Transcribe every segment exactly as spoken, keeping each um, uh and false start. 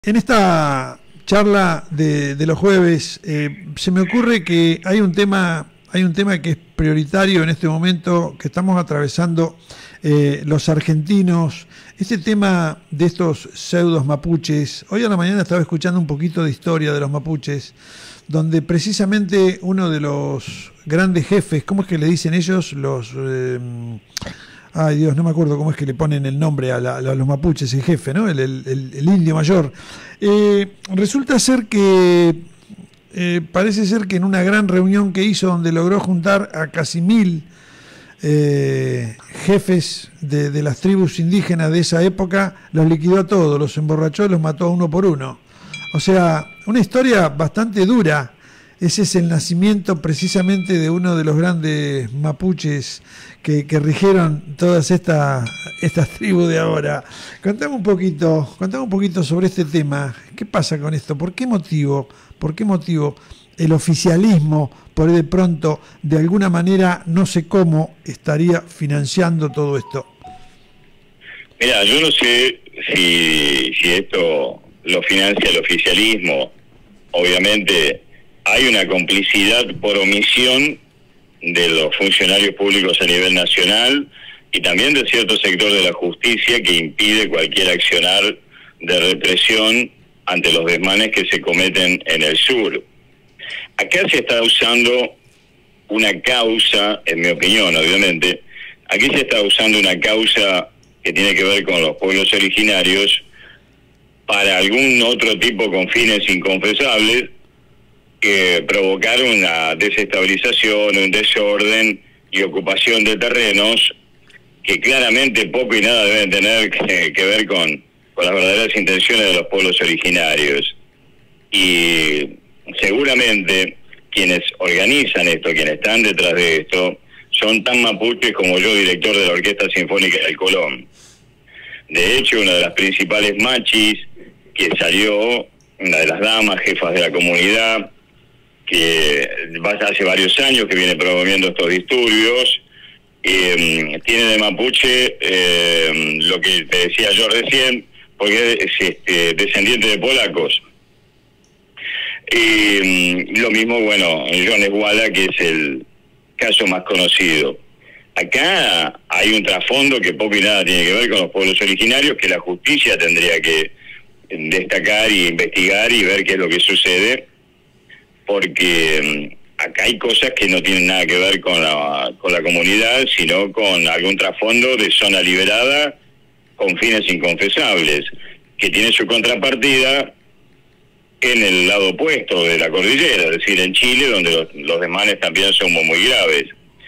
En esta charla de, de los jueves eh, se me ocurre que hay un tema, hay un tema que es prioritario en este momento que estamos atravesando eh, los argentinos. Este tema de estos pseudos mapuches. Hoy a la mañana estaba escuchando un poquito de historia de los mapuches, donde precisamente uno de los grandes jefes, ¿cómo es que le dicen ellos? Los eh, Ay Dios, no me acuerdo cómo es que le ponen el nombre a, la, a los mapuches, el jefe, ¿no? El, el, el, el indio mayor. Eh, resulta ser que, eh, parece ser que en una gran reunión que hizo, donde logró juntar a casi mil eh, jefes de, de las tribus indígenas de esa época, los liquidó a todos, los emborrachó, los mató uno por uno. O sea, una historia bastante dura. Ese es el nacimiento precisamente de uno de los grandes mapuches que, que rigieron todas estas estas tribus de ahora. Contame un poquito, contame un poquito sobre este tema. ¿Qué pasa con esto? ¿Por qué motivo? ¿Por qué motivo el oficialismo, por ahí de pronto, de alguna manera, no sé cómo, estaría financiando todo esto? Mira, yo no sé si, si esto lo financia el oficialismo. Obviamente hay una complicidad por omisión de los funcionarios públicos a nivel nacional y también de cierto sector de la justicia que impide cualquier accionar de represión ante los desmanes que se cometen en el sur. Acá se está usando una causa, en mi opinión, obviamente, aquí se está usando una causa que tiene que ver con los pueblos originarios para algún otro tipo con fines inconfesables, que provocar una desestabilización, un desorden y ocupación de terrenos que claramente poco y nada deben tener que, que ver con, con las verdaderas intenciones de los pueblos originarios. Y seguramente quienes organizan esto, quienes están detrás de esto, son tan mapuches como yo, director de la Orquesta Sinfónica del Colón. De hecho, una de las principales machis que salió, una de las damas, jefas de la comunidad, que hace varios años que viene promoviendo estos disturbios, eh, tiene de mapuche eh, lo que te decía yo recién, porque es este, descendiente de polacos. Y lo mismo, bueno, John Esguala, que es el caso más conocido. Acá hay un trasfondo que poco y nada tiene que ver con los pueblos originarios, que la justicia tendría que destacar y investigar y ver qué es lo que sucede, porque acá hay cosas que no tienen nada que ver con la, con la comunidad, sino con algún trasfondo de zona liberada con fines inconfesables, que tiene su contrapartida en el lado opuesto de la cordillera, es decir, en Chile, donde los, los desmanes también son muy graves.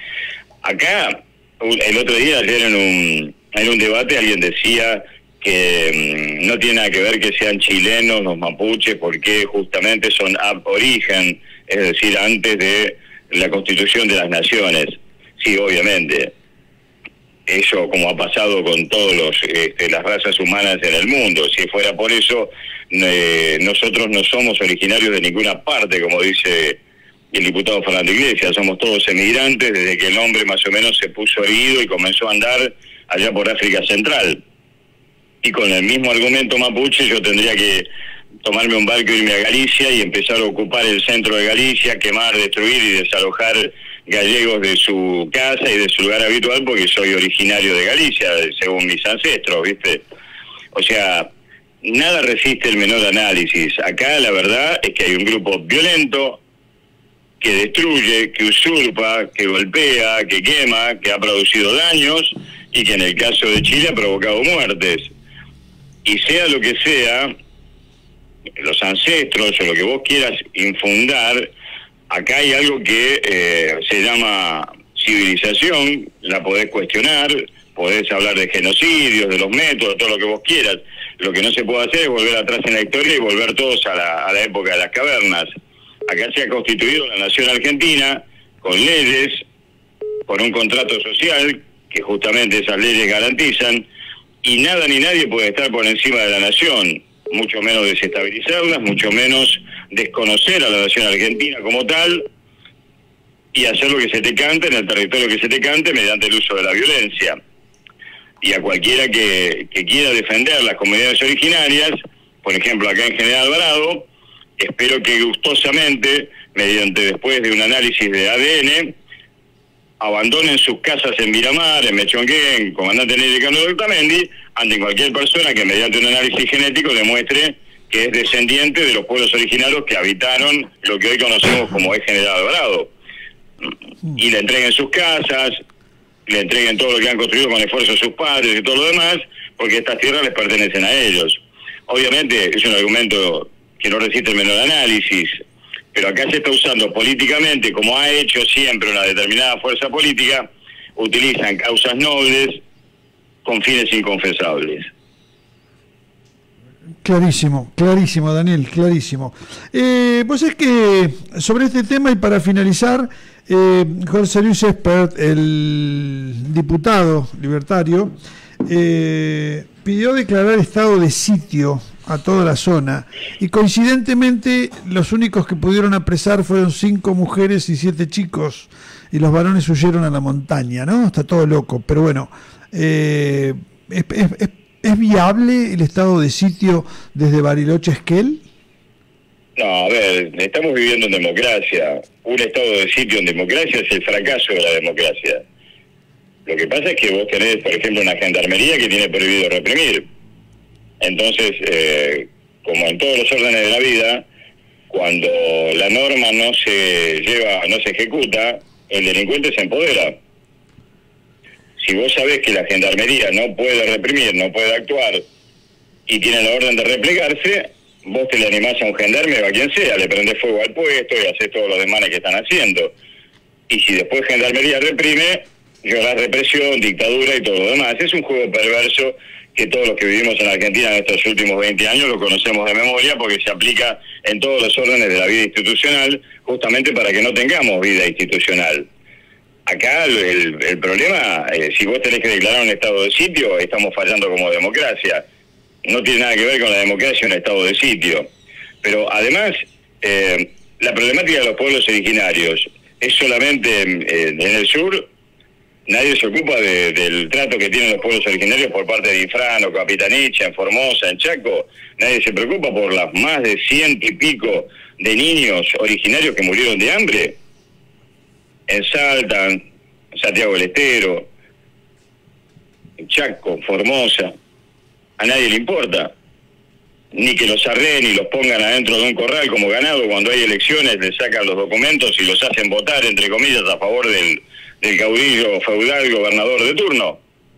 Acá, el otro día, ayer en un, en un debate, alguien decía que no tiene nada que ver que sean chilenos los mapuches, porque justamente son ab origen, es decir, antes de la constitución de las naciones. Sí, obviamente. Eso, como ha pasado con todos los este, las razas humanas en el mundo. Si fuera por eso, eh, nosotros no somos originarios de ninguna parte, como dice el diputado Fernando Iglesias. Somos todos emigrantes desde que el hombre más o menos se puso herido y comenzó a andar allá por África Central. Y con el mismo argumento mapuche yo tendría que tomarme un barco e irme a Galicia y empezar a ocupar el centro de Galicia, quemar, destruir y desalojar gallegos de su casa y de su lugar habitual, porque soy originario de Galicia, según mis ancestros, ¿viste? O sea, nada resiste el menor análisis. Acá la verdad es que hay un grupo violento que destruye, que usurpa, que golpea, que quema, que ha producido daños y que en el caso de Chile ha provocado muertes. Y sea lo que sea, los ancestros o lo que vos quieras infundar, acá hay algo que eh, se llama civilización, la podés cuestionar, podés hablar de genocidios, de los métodos, todo lo que vos quieras. Lo que no se puede hacer es volver atrás en la historia y volver todos a la, a la época de las cavernas. Acá se ha constituido la nación argentina con leyes, con un contrato social que justamente esas leyes garantizan, y nada ni nadie puede estar por encima de la nación, mucho menos desestabilizarlas, mucho menos desconocer a la nación argentina como tal y hacer lo que se te cante en el territorio que se te cante mediante el uso de la violencia. Y a cualquiera que, que quiera defender las comunidades originarias, Por ejemplo, acá en General Alvarado, espero que gustosamente, mediante después de un análisis de A D N, abandonen sus casas en Miramar, en Mechonquén, Comandante Nelly Cano Otamendi, ante cualquier persona que mediante un análisis genético demuestre que es descendiente de los pueblos originarios que habitaron lo que hoy conocemos como es General Alvarado. Y le entreguen sus casas, le entreguen todo lo que han construido con esfuerzo de sus padres y todo lo demás, porque estas tierras les pertenecen a ellos. Obviamente es un argumento que no resiste el menor análisis, pero acá se está usando políticamente, como ha hecho siempre una determinada fuerza política, utilizan causas nobles con fines inconfesables. Clarísimo, clarísimo, Daniel, clarísimo. Eh, pues es que sobre este tema, y para finalizar, eh, Jorge Luis Espert, el diputado libertario, eh, pidió declarar estado de sitio a toda la zona, y coincidentemente los únicos que pudieron apresar fueron cinco mujeres y siete chicos, y los varones huyeron a la montaña, ¿no? Está todo loco, pero bueno, eh, es, es, es ¿es viable el estado de sitio desde Bariloche a Esquel? No, a ver, estamos viviendo en democracia. Un estado de sitio en democracia es el fracaso de la democracia. Lo que pasa es que vos tenés, por ejemplo, una gendarmería que tiene prohibido reprimir. Entonces, eh, como en todos los órdenes de la vida, cuando la norma no se lleva, no se ejecuta, el delincuente se empodera. Si vos sabés que la gendarmería no puede reprimir, no puede actuar, y tiene la orden de replegarse, vos te le animás a un gendarme o a quien sea, le prendés fuego al puesto y haces todos los desmanes que están haciendo. Y si después gendarmería reprime, llorás represión, dictadura y todo lo demás. Es un juego perverso que todos los que vivimos en Argentina en estos últimos veinte años lo conocemos de memoria, porque se aplica en todos los órdenes de la vida institucional, justamente para que no tengamos vida institucional. Acá el, el problema, eh, si vos tenés que declarar un estado de sitio, estamos fallando como democracia. No tiene nada que ver con la democracia un estado de sitio. Pero además, eh, la problemática de los pueblos originarios es solamente eh, en el sur. Nadie se ocupa de, del trato que tienen los pueblos originarios por parte de Infrano, Capitanicha, en Formosa, en Chaco. Nadie se preocupa por las más de ciento y pico de niños originarios que murieron de hambre en Salta, en Santiago del Estero, en Chaco, Formosa. A nadie le importa. Ni que los arreen y los pongan adentro de un corral como ganado. Cuando hay elecciones les sacan los documentos y los hacen votar, entre comillas, a favor del, del caudillo feudal gobernador de turno.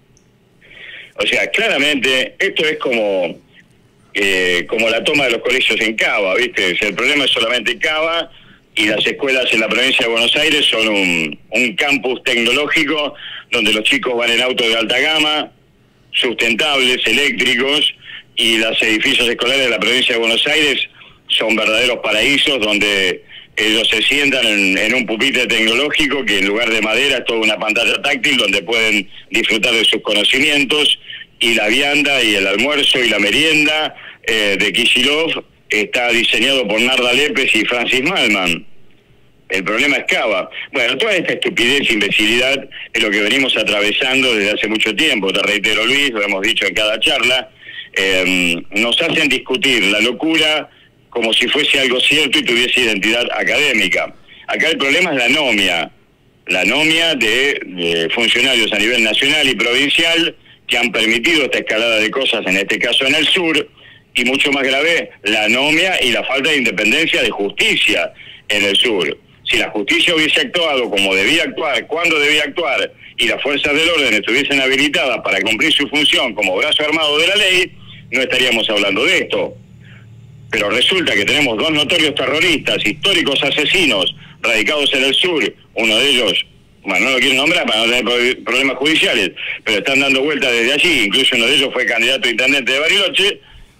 O sea, claramente esto es como eh, como la toma de los colegios en Cava, ¿viste? Si el problema es solamente Cava, y las escuelas en la provincia de Buenos Aires son un, un campus tecnológico donde los chicos van en autos de alta gama, sustentables, eléctricos, y los edificios escolares de la provincia de Buenos Aires son verdaderos paraísos donde ellos se sientan en, en un pupitre tecnológico que en lugar de madera es toda una pantalla táctil donde pueden disfrutar de sus conocimientos, y la vianda y el almuerzo y la merienda eh, de Kicillof está diseñado por Narda Lépez y Francis Malman. El problema es Cava. Bueno, toda esta estupidez e imbecilidad es lo que venimos atravesando desde hace mucho tiempo. Te reitero, Luis, lo hemos dicho en cada charla. Eh, nos hacen discutir la locura como si fuese algo cierto y tuviese identidad académica. Acá el problema es la anomia. La anomia de, de funcionarios a nivel nacional y provincial que han permitido esta escalada de cosas, en este caso en el sur. Y mucho más grave, la anomia y la falta de independencia de justicia en el sur. Si la justicia hubiese actuado como debía actuar, cuando debía actuar, y las fuerzas del orden estuviesen habilitadas para cumplir su función como brazo armado de la ley, no estaríamos hablando de esto. Pero resulta que tenemos dos notorios terroristas, históricos asesinos, radicados en el sur, uno de ellos, bueno, no lo quiero nombrar para no tener problemas judiciales, pero están dando vueltas desde allí, incluso uno de ellos fue candidato a intendente de Bariloche.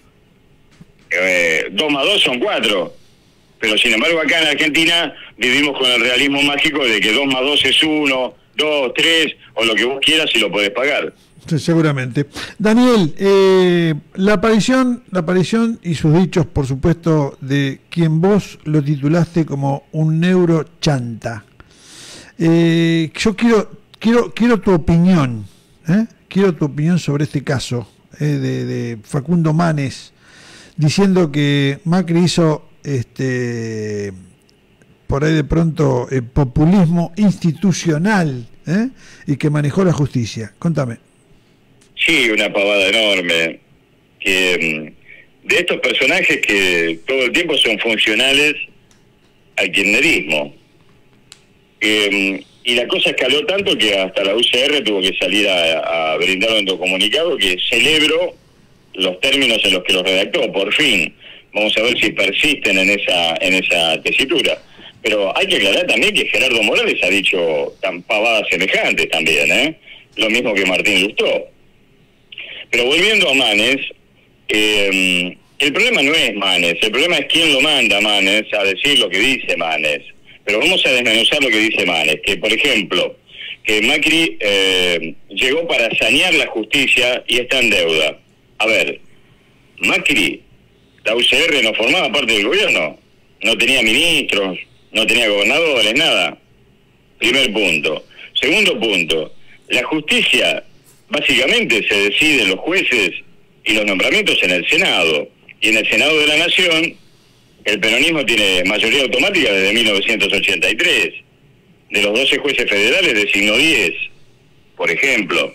Eh, dos más dos son cuatro, pero sin embargo acá en Argentina vivimos con el realismo mágico de que dos más dos es uno, dos, tres, o lo que vos quieras y lo podés pagar. Sí, seguramente. Daniel, eh, la aparición, la aparición y sus dichos, por supuesto, de quien vos lo titulaste como un neurochanta. Eh, yo quiero, quiero, quiero tu opinión, ¿eh? Quiero tu opinión sobre este caso eh, de, de Facundo Manes, diciendo que Macri hizo este por ahí de pronto eh, populismo institucional, ¿eh? Y que manejó la justicia. Contame. Sí, una pavada enorme. Que de estos personajes que todo el tiempo son funcionales al kirchnerismo. Eh, y la cosa escaló tanto que hasta la U C R tuvo que salir a, a brindar un comunicado que celebro los términos en los que lo redactó, por fin. Vamos a ver si persisten en esa en esa tesitura. Pero hay que aclarar también que Gerardo Morales ha dicho tan pavadas semejantes también, ¿eh? Lo mismo que Martín Lustó. Pero volviendo a Manes, eh, el problema no es Manes, el problema es quién lo manda a Manes a decir lo que dice Manes. Pero vamos a desmenuzar lo que dice Manes, que por ejemplo, que Macri eh, llegó para sanear la justicia y está en deuda. A ver, Macri, la U C R no formaba parte del gobierno, no tenía ministros, no tenía gobernadores, nada. Primer punto. Segundo punto, la justicia básicamente se decide los jueces y los nombramientos en el Senado. Y en el Senado de la Nación, el peronismo tiene mayoría automática desde mil novecientos ochenta y tres. De los doce jueces federales designó diez, por ejemplo.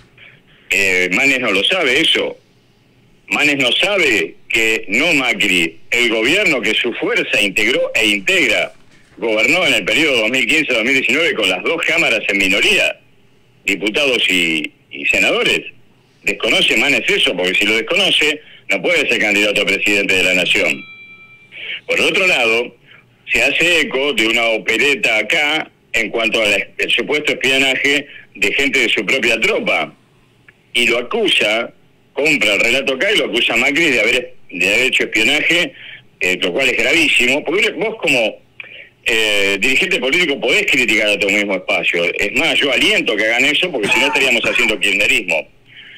Eh, Manes no lo sabe eso. Manes no sabe que no Macri, el gobierno que su fuerza integró e integra, gobernó en el periodo dos mil quince a dos mil diecinueve con las dos cámaras en minoría, diputados y, y senadores. Desconoce Manes eso, porque si lo desconoce, no puede ser candidato a presidente de la Nación. Por otro lado, se hace eco de una opereta acá en cuanto al supuesto espionaje de gente de su propia tropa. Y lo acusa, compra el relato acá y lo acusa a Macri de haber, de haber hecho espionaje, eh, lo cual es gravísimo, porque vos como eh, dirigente político podés criticar a tu mismo espacio. Es más, yo aliento que hagan eso, porque si no estaríamos haciendo kirchnerismo.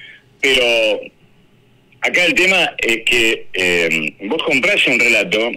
Pero acá el tema es que eh, vos comprás un relato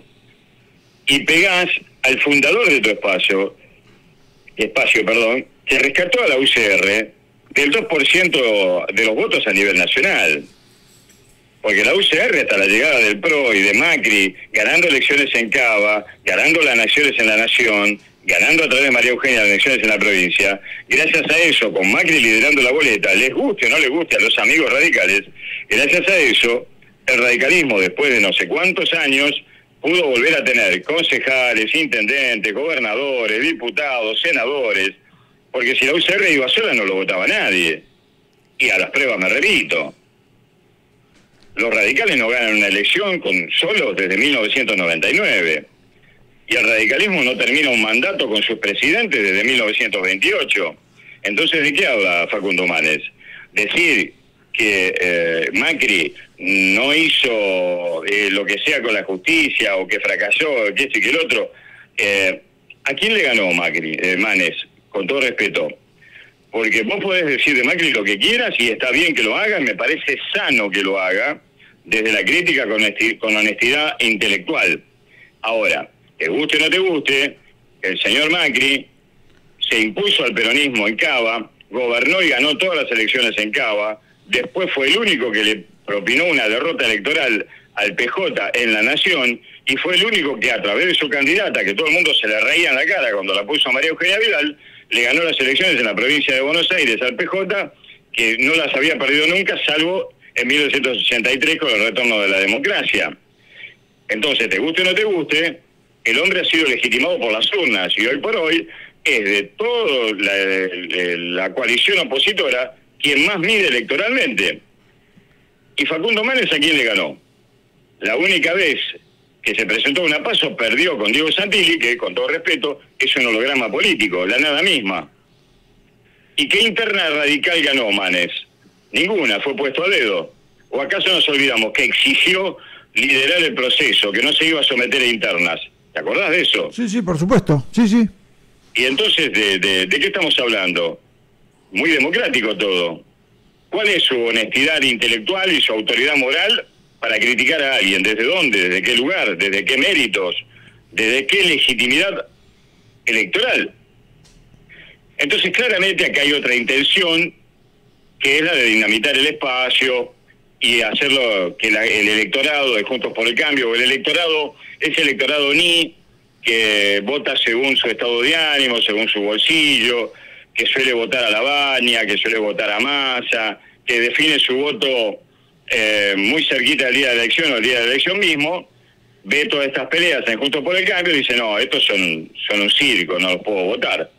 y pegás al fundador de tu espacio, espacio, perdón, que rescató a la U C R del dos por ciento de los votos a nivel nacional. Porque la U C R, hasta la llegada del P R O y de Macri, ganando elecciones en Cava, ganando las elecciones en la Nación, ganando a través de María Eugenia las elecciones en la provincia, gracias a eso, con Macri liderando la boleta, les guste o no les guste a los amigos radicales, gracias a eso, el radicalismo, después de no sé cuántos años, pudo volver a tener concejales, intendentes, gobernadores, diputados, senadores, porque si la U C R iba sola no lo votaba nadie. Y a las pruebas me repito. Los radicales no ganan una elección con solos desde mil novecientos noventa y nueve. Y el radicalismo no termina un mandato con sus presidentes desde mil novecientos veintiocho. Entonces, ¿de qué habla Facundo Manes? Decir que eh, Macri no hizo eh, lo que sea con la justicia o que fracasó, que esto y que el otro. Eh, ¿A quién le ganó Macri, eh, Manes? Con todo respeto. Porque vos podés decir de Macri lo que quieras y está bien que lo haga, me parece sano que lo haga, desde la crítica con honestidad, con honestidad intelectual. Ahora, te guste o no te guste, el señor Macri se impuso al peronismo en Cava, gobernó y ganó todas las elecciones en Cava, después fue el único que le propinó una derrota electoral al P J en la Nación, y fue el único que a través de su candidata, que todo el mundo se le reía en la cara cuando la puso a María Eugenia Vidal, le ganó las elecciones en la provincia de Buenos Aires al P J, que no las había perdido nunca, salvo en mil novecientos ochenta y tres con el retorno de la democracia. Entonces, te guste o no te guste, el hombre ha sido legitimado por las urnas, y hoy por hoy es de toda la, la coalición opositora quien más mide electoralmente. ¿Y Facundo Manes a quién le ganó? La única vez que se presentó a una PASO perdió con Diego Santilli, que con todo respeto es un holograma político, la nada misma. ¿Y qué interna radical ganó Manes? Ninguna, fue puesto a dedo. ¿O acaso nos olvidamos que exigió liderar el proceso, que no se iba a someter a internas? ¿Te acordás de eso? Sí, sí, por supuesto, sí, sí. Y entonces, ¿de, de, de qué estamos hablando? Muy democrático todo. ¿Cuál es su honestidad intelectual y su autoridad moral para criticar a alguien? ¿Desde dónde? ¿Desde qué lugar? ¿Desde qué méritos? ¿Desde qué legitimidad electoral? Entonces, claramente acá hay otra intención, que es la de dinamitar el espacio, y hacerlo que la, el electorado de Juntos por el Cambio, o el electorado, ese electorado ni que vota según su estado de ánimo, según su bolsillo, que suele votar a la Baña, que suele votar a Massa, que define su voto eh, muy cerquita del día de la elección o el día de la elección mismo, ve todas estas peleas en Juntos por el Cambio y dice, no, estos son, son un circo, no los puedo votar.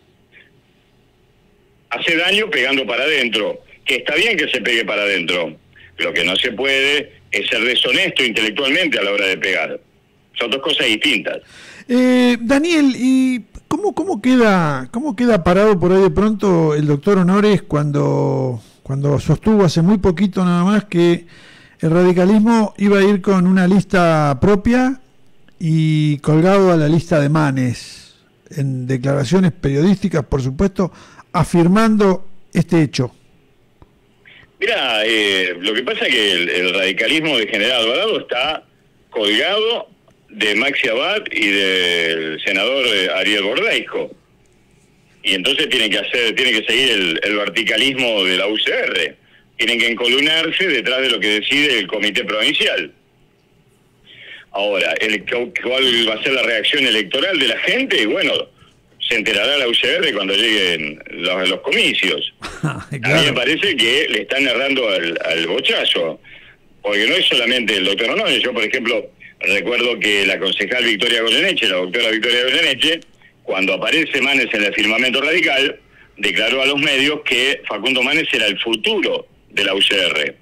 Hace daño pegando para adentro, que está bien que se pegue para adentro. Lo que no se puede es ser deshonesto intelectualmente a la hora de pegar. Son dos cosas distintas. Eh, Daniel, ¿y cómo, cómo, queda, cómo queda parado por ahí de pronto el doctor Honores cuando, cuando sostuvo hace muy poquito nada más que el radicalismo iba a ir con una lista propia y colgado a la lista de Manes, en declaraciones periodísticas, por supuesto, afirmando este hecho? Mira, eh, lo que pasa es que el, el radicalismo de General Alvarado está colgado de Maxi Abad y del senador Ariel Bordeico. Y entonces tienen que hacer, tienen que seguir el, el verticalismo de la U C R. Tienen que encolumnarse detrás de lo que decide el comité provincial. Ahora, el, ¿cuál va a ser la reacción electoral de la gente? Bueno, se enterará la U C R cuando lleguen los, los comicios. Claro. A mí me parece que le están errando al, al bochazo, porque no es solamente el doctor Honores. Yo, por ejemplo, recuerdo que la concejal Victoria Goyeneche, la doctora Victoria Goyeneche, cuando aparece Manes en el firmamento radical, declaró a los medios que Facundo Manes era el futuro de la U C R.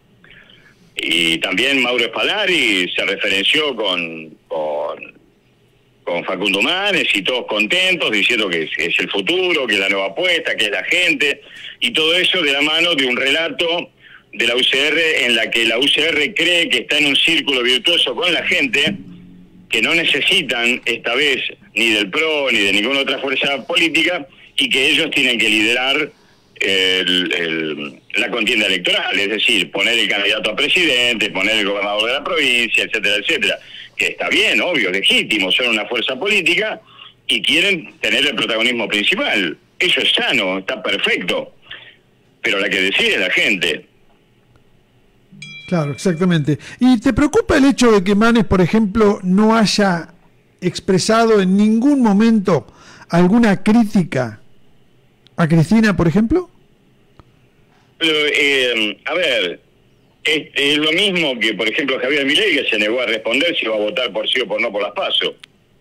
Y también Mauro Spalari se referenció con, con, con Facundo Manes y todos contentos, diciendo que es, es el futuro, que es la nueva apuesta, que es la gente, y todo eso de la mano de un relato de la U C R en la que la U C R cree que está en un círculo virtuoso con la gente, que no necesitan esta vez ni del P R O ni de ninguna otra fuerza política, y que ellos tienen que liderar el, el, la contienda electoral, es decir, poner el candidato a presidente, poner el gobernador de la provincia, etcétera, etcétera, que está bien, obvio, legítimo, son una fuerza política y quieren tener el protagonismo principal. Eso es sano, está perfecto, pero la que decide es la gente. Claro, exactamente. ¿Y te preocupa el hecho de que Manes, por ejemplo, no haya expresado en ningún momento alguna crítica a Cristina, por ejemplo? Pero, eh, a ver, es, es lo mismo que, por ejemplo, Javier Milei, que se negó a responder si va a votar por sí o por no por las PASO.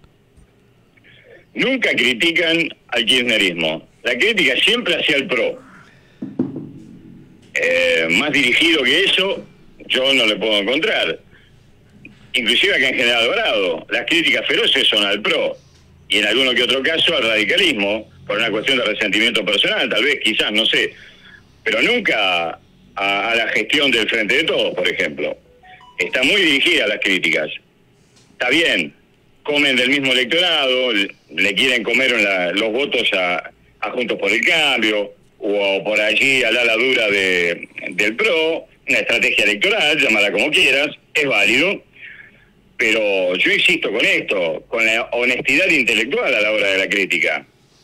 Nunca critican al kirchnerismo. La crítica siempre hacia el P R O. Eh, más dirigido que eso, yo no le puedo encontrar. Inclusive acá en General Alvarado, las críticas feroces son al P R O y en alguno que otro caso al radicalismo, por una cuestión de resentimiento personal, tal vez, quizás, no sé, pero nunca a, a la gestión del Frente de Todos, por ejemplo. Está muy dirigida las críticas. Está bien, comen del mismo electorado, le quieren comer la, los votos a, a Juntos por el Cambio, o por allí al ala dura de, del P R O, una estrategia electoral, llámala como quieras, es válido, pero yo insisto con esto, con la honestidad intelectual a la hora de la crítica.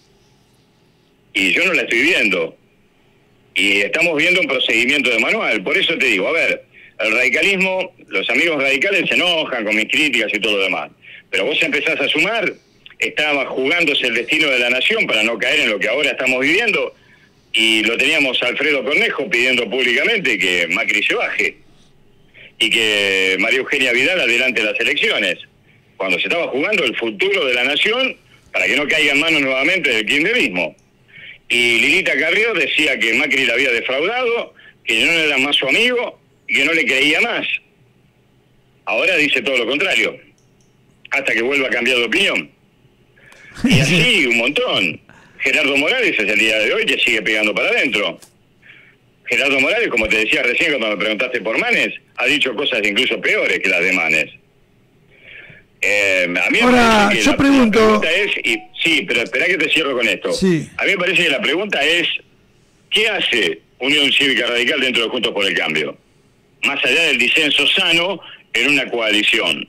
Y yo no la estoy viendo. Y estamos viendo un procedimiento de manual. Por eso te digo, a ver, el radicalismo, los amigos radicales se enojan con mis críticas y todo lo demás. Pero vos empezás a sumar, estaba jugándose el destino de la nación para no caer en lo que ahora estamos viviendo, y lo teníamos a Alfredo Cornejo pidiendo públicamente que Macri se baje y que María Eugenia Vidal adelante las elecciones, cuando se estaba jugando el futuro de la nación para que no caiga en manos nuevamente del kirchnerismo. Y Lilita Carrió decía que Macri la había defraudado, que no era más su amigo y que no le creía más. Ahora dice todo lo contrario, hasta que vuelva a cambiar de opinión. Y así un montón. Gerardo Morales es el día de hoy que sigue pegando para adentro. Gerardo Morales, como te decía recién cuando me preguntaste por Manes, ha dicho cosas incluso peores que las de Manes. Eh, a mí me Ahora, parece que yo la, pregunto... la pregunta es, y, sí, pero espera que te cierro con esto. Sí. A mí me parece que la pregunta es, ¿qué hace Unión Cívica Radical dentro de Juntos por el Cambio? Más allá del disenso sano en una coalición.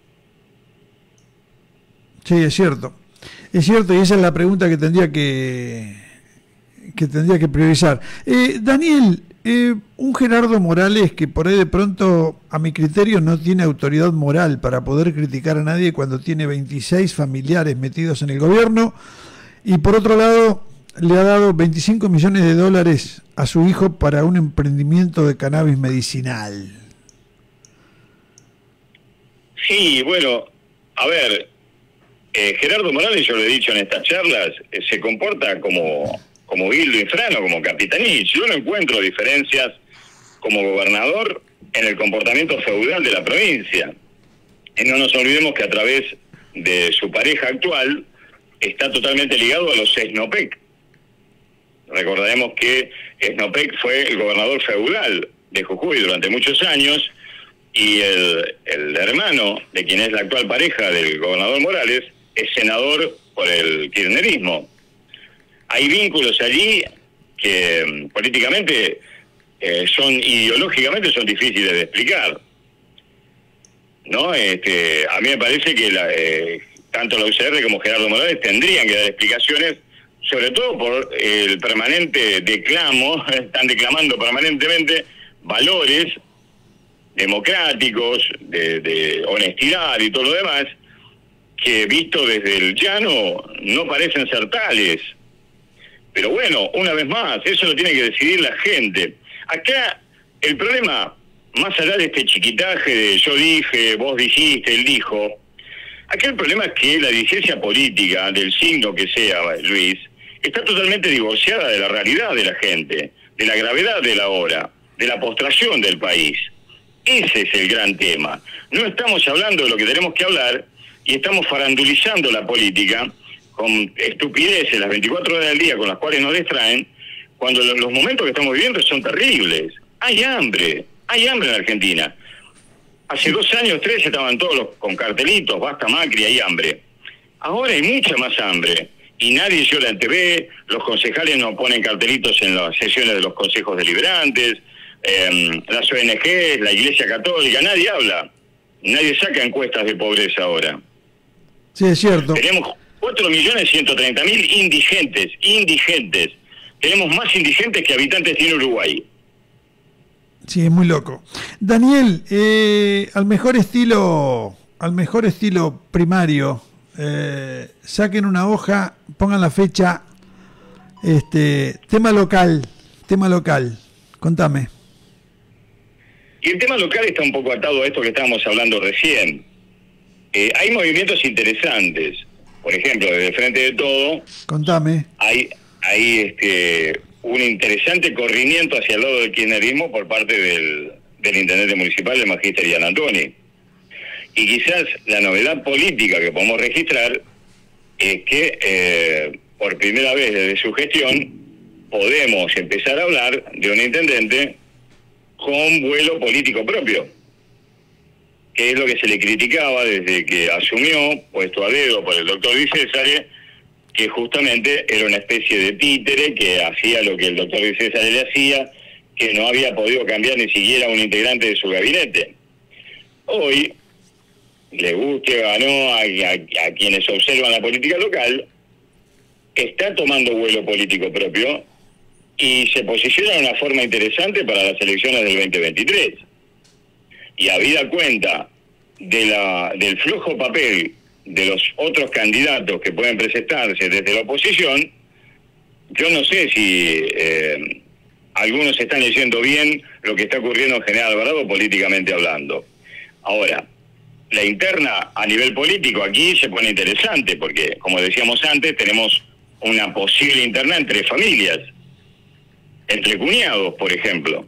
Sí, es cierto. Es cierto, y esa es la pregunta que tendría que, que, tendría que priorizar. Eh, Daniel, eh, un Gerardo Morales que por ahí de pronto, a mi criterio, no tiene autoridad moral para poder criticar a nadie cuando tiene veintiséis familiares metidos en el gobierno, y por otro lado le ha dado veinticinco millones de dólares a su hijo para un emprendimiento de cannabis medicinal. Sí, bueno, a ver, eh, Gerardo Morales, yo lo he dicho en estas charlas, eh, se comporta como, como Gildo Infrano, como Capitanich. Yo no encuentro diferencias como gobernador en el comportamiento feudal de la provincia. Y no nos olvidemos que a través de su pareja actual está totalmente ligado a los Snopec. Recordaremos que Snopec fue el gobernador feudal de Jujuy durante muchos años, y el, el hermano de quien es la actual pareja del gobernador Morales es senador por el kirchnerismo. Hay vínculos allí que um, políticamente eh, son, ideológicamente son difíciles de explicar, ¿no? Este, a mí me parece que la, eh, tanto la U C R como Gerardo Morales tendrían que dar explicaciones, sobre todo por el permanente declamo, están declamando permanentemente valores democráticos, de, de honestidad y todo lo demás, que visto desde el llano no parecen ser tales. Pero bueno, una vez más, eso lo tiene que decidir la gente. Acá el problema, más allá de este chiquitaje de yo dije, vos dijiste, él dijo, acá el problema es que la dirigencia política, del signo que sea, Luis, está totalmente divorciada de la realidad de la gente, de la gravedad de la hora, de la postración del país. Ese es el gran tema. No estamos hablando de lo que tenemos que hablar y estamos farandulizando la política con estupideces las veinticuatro horas del día con las cuales nos distraen, cuando los momentos que estamos viviendo son terribles. Hay hambre, hay hambre en Argentina. Hace dos años, tres, estaban todos los, con cartelitos, basta Macri, hay hambre. Ahora hay mucha más hambre y nadie llora en T V, los concejales no ponen cartelitos en las sesiones de los consejos deliberantes, eh, las O N G, la Iglesia Católica, nadie habla, nadie saca encuestas de pobreza ahora. Sí, es cierto. Tenemos cuatro millones ciento treinta mil indigentes, indigentes. Tenemos más indigentes que habitantes tiene Uruguay. Sí, es muy loco. Daniel, eh, al mejor estilo, al mejor estilo primario, eh, saquen una hoja, pongan la fecha, este, tema local, tema local, contame. Y el tema local está un poco atado a esto que estábamos hablando recién. Eh, hay movimientos interesantes, por ejemplo, desde el Frente de Todo, contame. Hay, hay este, un interesante corrimiento hacia el lado del kirchnerismo por parte del, del intendente municipal, del magíster Ian Antoni. Y quizás la novedad política que podemos registrar es que eh, por primera vez desde su gestión podemos empezar a hablar de un intendente con vuelo político propio, que es lo que se le criticaba desde que asumió, puesto a dedo por el doctor Di César, que justamente era una especie de títere que hacía lo que el doctor Di César le hacía, que no había podido cambiar ni siquiera un integrante de su gabinete. Hoy, le guste o no a, a, a quienes observan la política local, está tomando vuelo político propio y se posiciona de una forma interesante para las elecciones del veinte veintitrés. Y habida cuenta de la, del flojo papel de los otros candidatos que pueden presentarse desde la oposición, yo no sé si eh, algunos están leyendo bien lo que está ocurriendo en General Alvarado políticamente hablando. Ahora, la interna a nivel político aquí se pone interesante porque, como decíamos antes, tenemos una posible interna entre familias, entre cuñados, por ejemplo.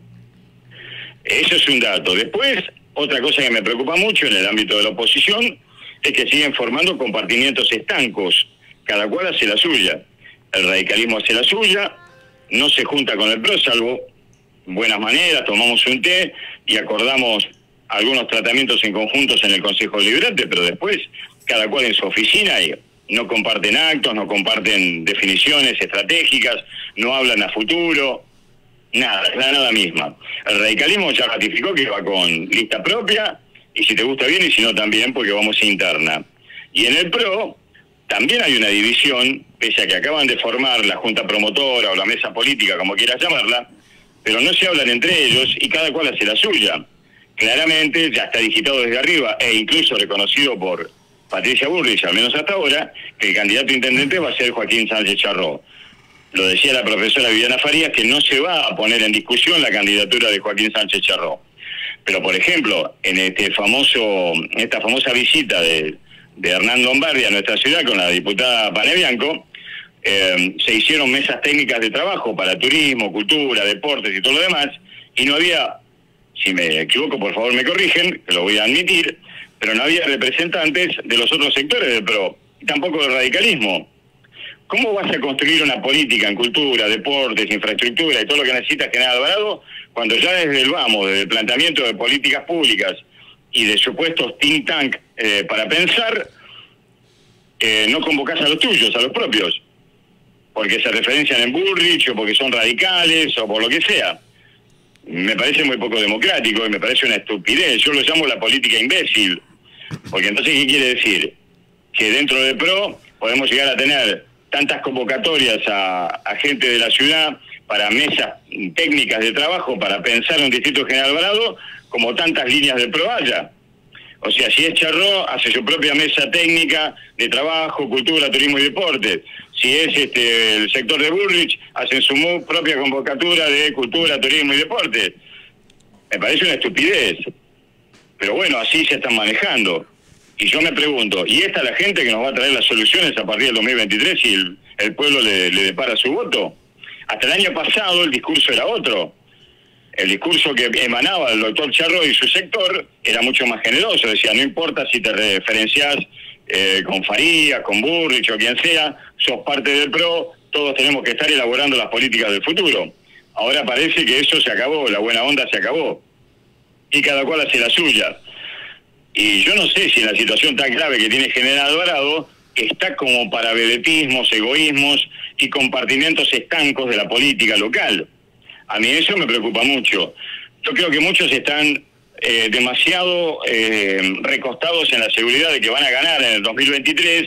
Eso es un dato. Después, otra cosa que me preocupa mucho en el ámbito de la oposición es que siguen formando compartimientos estancos, cada cual hace la suya. El radicalismo hace la suya, no se junta con el PRO, salvo buenas maneras, tomamos un té y acordamos algunos tratamientos en conjuntos en el Consejo Deliberante, pero después cada cual en su oficina y no comparten actos, no comparten definiciones estratégicas, no hablan a futuro, nada, es la nada misma. El radicalismo ya ratificó que va con lista propia, y si te gusta bien y si no también, porque vamos interna. Y en el PRO también hay una división, pese a que acaban de formar la Junta Promotora o la Mesa Política, como quieras llamarla, pero no se hablan entre ellos y cada cual hace la suya. Claramente ya está digitado desde arriba e incluso reconocido por Patricia Bullrich, al menos hasta ahora, que el candidato a intendente va a ser Joaquín Sánchez Charró. Lo decía la profesora Viviana Farías, que no se va a poner en discusión la candidatura de Joaquín Sánchez Charró. Pero, por ejemplo, en este famoso, esta famosa visita de, de Hernán Lombardi a nuestra ciudad con la diputada Pane Bianco, eh, se hicieron mesas técnicas de trabajo para turismo, cultura, deportes y todo lo demás, y no había, si me equivoco por favor me corrigen, que lo voy a admitir, pero no había representantes de los otros sectores del P R O, y tampoco del radicalismo. ¿Cómo vas a construir una política en cultura, deportes, infraestructura y todo lo que necesita General Alvarado cuando ya desde el vamos, desde el planteamiento de políticas públicas y de supuestos think tank eh, para pensar, eh, no convocás a los tuyos, a los propios? Porque se referencian en Bullrich o porque son radicales o por lo que sea. Me parece muy poco democrático y me parece una estupidez. Yo lo llamo la política imbécil. Porque entonces, ¿qué quiere decir? Que dentro del P R O podemos llegar a tener tantas convocatorias a, a gente de la ciudad para mesas técnicas de trabajo para pensar un distrito General Alvarado, como tantas líneas del P R O haya. O sea, si es Charró, hace su propia mesa técnica de trabajo, cultura, turismo y deporte. Si es este el sector de Bullrich, hacen su propia convocatura de cultura, turismo y deporte. Me parece una estupidez. Pero bueno, así se están manejando. Y yo me pregunto, ¿y esta es la gente que nos va a traer las soluciones a partir del dos mil veintitrés si el, el pueblo le, le depara su voto? Hasta el año pasado el discurso era otro. El discurso que emanaba del doctor Charró y su sector era mucho más generoso. Decía, no importa si te referenciás eh, con Farías, con Bullrich o quien sea, sos parte del P R O, todos tenemos que estar elaborando las políticas del futuro. Ahora parece que eso se acabó, la buena onda se acabó. Y cada cual hace la suya. Y yo no sé si en la situación tan grave que tiene General Alvarado está como para vedetismos, egoísmos y compartimentos estancos de la política local. A mí eso me preocupa mucho. Yo creo que muchos están eh, demasiado eh, recostados en la seguridad de que van a ganar en el dos mil veintitrés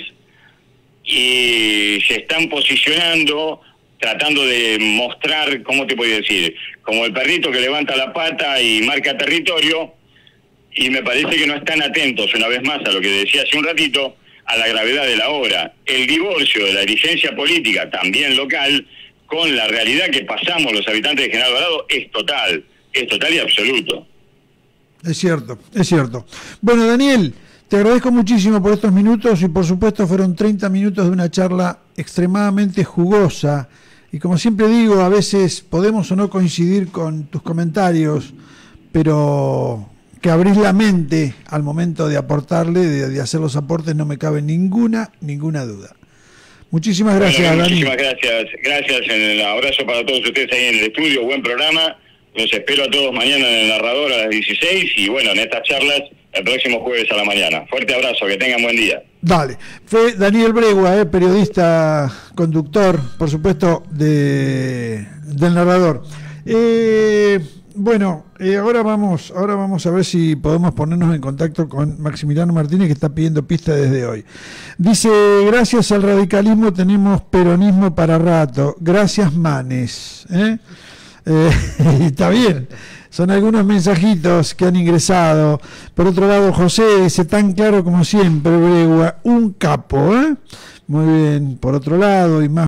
y se están posicionando tratando de mostrar, ¿cómo te puedo decir? Como el perrito que levanta la pata y marca territorio, y me parece que no están atentos, una vez más, a lo que decía hace un ratito, a la gravedad de la hora. El divorcio de la dirigencia política, también local, con la realidad que pasamos los habitantes de General Alvarado es total, es total y absoluto. Es cierto, es cierto. Bueno, Daniel, te agradezco muchísimo por estos minutos y por supuesto fueron treinta minutos de una charla extremadamente jugosa y como siempre digo, a veces podemos o no coincidir con tus comentarios, pero que abrís la mente al momento de aportarle, de, de hacer los aportes, no me cabe ninguna, ninguna duda. Muchísimas gracias, bueno, Dani. Muchísimas gracias. Gracias. Un abrazo para todos ustedes ahí en el estudio. Buen programa. Los espero a todos mañana en el Narrador a las dieciséis y bueno, en estas charlas el próximo jueves a la mañana. Fuerte abrazo. Que tengan buen día. Dale. Fue Daniel Bregua, eh, periodista, conductor, por supuesto, de del Narrador. Eh... Bueno, eh, ahora vamos, ahora vamos a ver si podemos ponernos en contacto con Maximiliano Martínez, que está pidiendo pista desde hoy. Dice, gracias al radicalismo tenemos peronismo para rato. Gracias, Manes. ¿Eh? Eh, está bien. Son algunos mensajitos que han ingresado. Por otro lado, José dice, tan claro como siempre, Bregua, un capo. ¿Eh? Muy bien. Por otro lado, y más